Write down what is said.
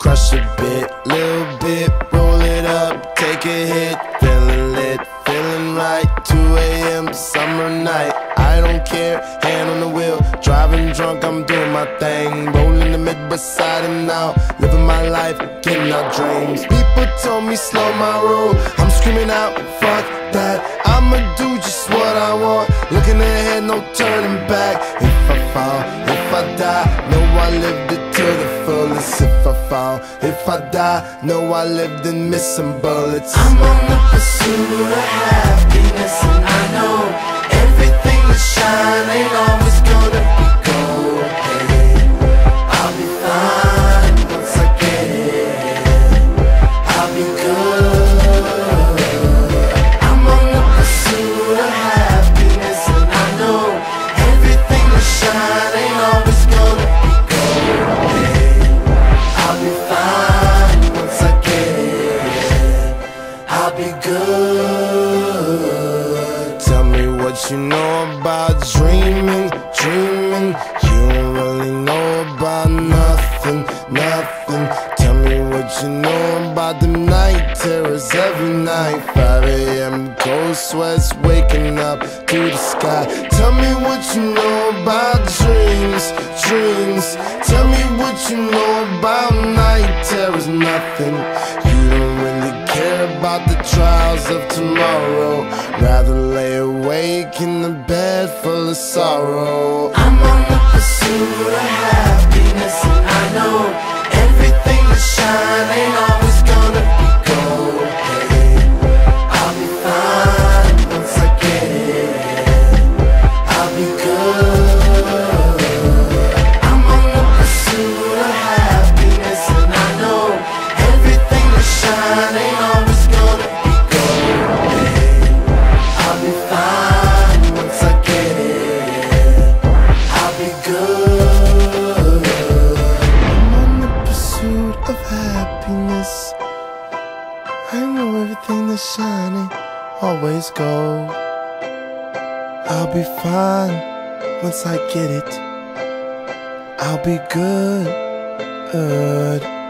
crush a bit, little bit, roll it up, take a hit, feeling lit, feeling right. 2 a.m. summer night, I don't care, hand on the wheel, driving drunk, I'm doing my thing, rolling the mid beside him now, living my life, getting our dreams. People told me slow my roll, I'm screaming out, fuck that, I'ma do just what I want, looking ahead, no turning back. If I fall, if I die, know I lived it to the fullest. If I fall, if I die, know I lived and missed some bullets. I'm on the pursuit of happiness, and I know everything that shine ain't always gonna be gold. Hey, I'll be fine once I get it, I'll be good. I'm on the pursuit of happiness, and I know everything that shine ain't always gonna be gold. Hey, I'll be fine once I get it, I'll be good. Tell me what you know about dreaming, dreaming. You don't really know about nothing, nothing. Tell me what you know about the night terrors every night. 5 a.m. cold sweats waking up to the sky. Tell me what you know about dreams, dreams. Tell me what you know about night terrors, nothing. You don't really care about the trials of tomorrow, rather lay awake in the bed full of sorrow. I'm on the pursuit of happiness, and I know everything that shine ain't always gonna be gold. Hey, I'll be fine once I get it, I'll be good. I'm on the pursuit of happiness, and I know everything that shine ain't always gonna be gold. Hey, I'll be fine once I get it, I'll be good. I'm on the pursuit of happiness. I know everything that's shining always gold. I'll be fine once I get it, I'll be good.